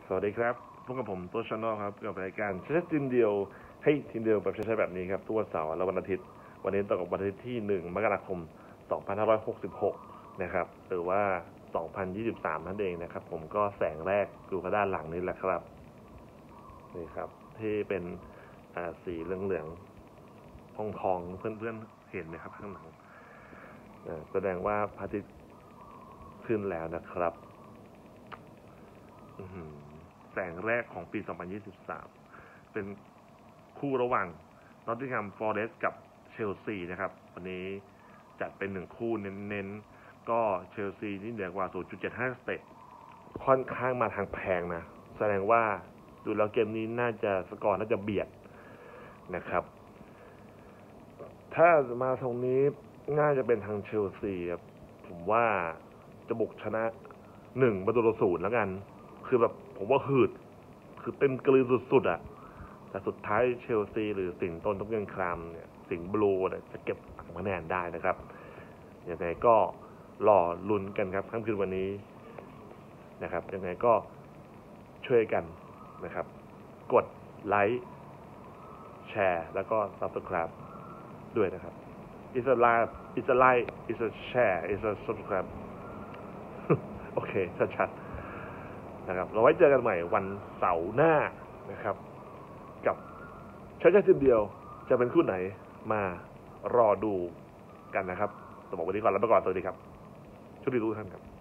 สวัสดีครับพบกับผมตัวชานอลครับกับรายการใช้ทีมเดียวให้ทีมเดียวแบบใช้แบบนี้ครับทุกวันเสาร์และวันอาทิตย์วันนี้ตรงกับวันอาทิตย์ที่1 มกราคม 2566นะครับหรือว่า 2023 นั่นเองนะครับผมก็แสงแรกอยู่ด้านหลังนี้แหละครับนี่ครับที่เป็นสีเหลืองๆทองเพื่อนๆเห็นไหมครับข้างหลังแสดงว่าพระอาทิตย์ขึ้นแล้วนะครับแสงแรกของปี 2023 เป็นคู่ระหว่างนอตติงแฮมฟอเรสต์กับเชลซีนะครับวันนี้จัดเป็น1คู่เน้นๆก็เชลซีนี่เหนือกว่า 0.75 สเตทค่อนข้างมาทางแพงนะแสดงว่าดูแล้วเกมนี้น่าจะสกอร์น่าจะเบียดนะครับถ้ามาตรงนี้น่าจะเป็นทางเชลซีครับผมว่าจะบุกชนะ1-0แล้วกันคือแบบผมว่าหืดคือเต็มกลืนสุดๆอ่ะแต่สุดท้ายเชลซีหรือสิงห์ต้นทุกเงินครามเนี่ยสิงห์บลูจะเก็บคะแนนได้นะครับยังไงก็รอลุ้นกันครับค่ำคืนวันนี้นะครับยังไงก็ช่วยกันนะครับกดไลค์แชร์แล้วก็ Subscribe ด้วยนะครับ It's a like It's a like It's a share It's a subscribe โอเคชัดๆนะครับเราไว้เจอกันใหม่วันเสาร์หน้านะครับกับใช้ทีมเดียวจะเป็นคู่ไหนมารอดูกันนะครับสำหรับวันนี้ก่อนแล้วไปก่อนสวัสดีครับโชคดีทุกท่านครับ